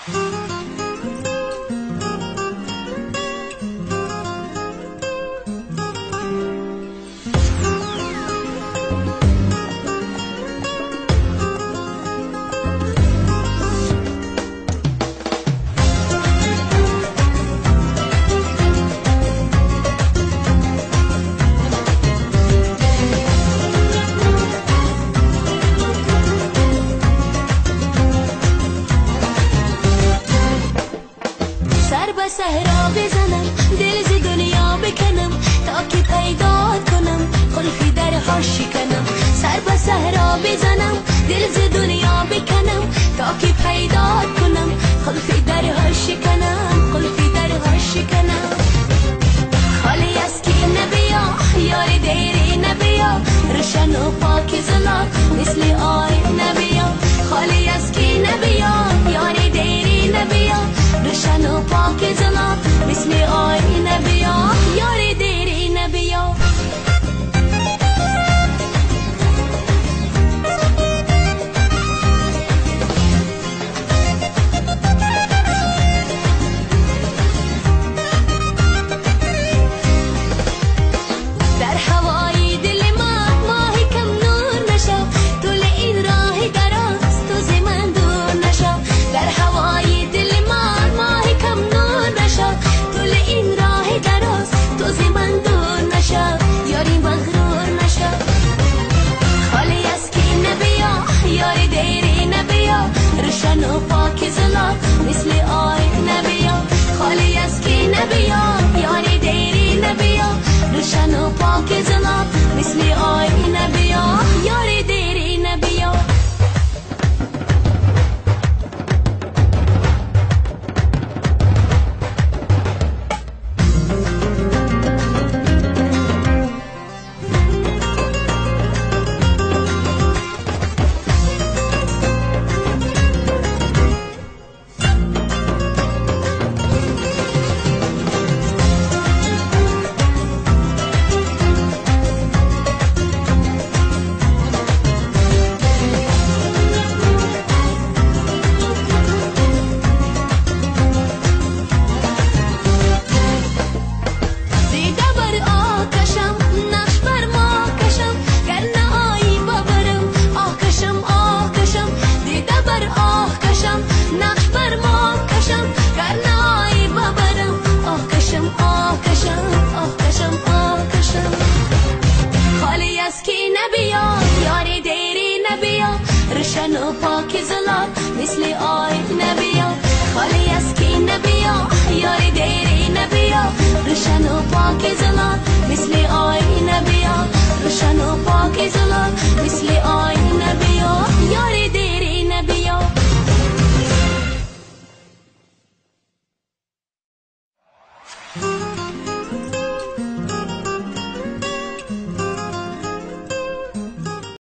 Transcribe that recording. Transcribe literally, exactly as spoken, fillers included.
صحرا بزنم دل ز دنیا بکنم تا که پیدا کنم قلفی درها شکنم سر به صحرا بزنم دل ز دنیا بکنم تا که پیدا کنم قلفی درها شکنم قلفی درها شکنم خالی از کی نبیا یار دیری نبیا روشن و پاکیزه مثل آی نبیا خالی از کی نبیا یار دیری نبیا روشن و پاکیزه مثل آی نبیا یار دیری نبیا در هوای دل من ماهی کم نور نشو طول این راه دراز تو ز من دور نشو در هوای دل من ماهی کم نور نشو طول این راه دراز تو ز من دور نشو یاری مغرور نشو خالی از کی نبیا یار دیری نبیا روشن و پاکیزه مثل آی نبیا خالی از کی نبیا یار دیری نبیا روشن و پاکیزه مثل آی نبیا یار دیری نبیا روشن و پاکیزه مثل آی نبیا خالی از کی نبیا یار دیری نبیا روشن و پاکیزه مثل آی نبیا روشن و پاکیزه مثل آی نبیا یار دیری نبیا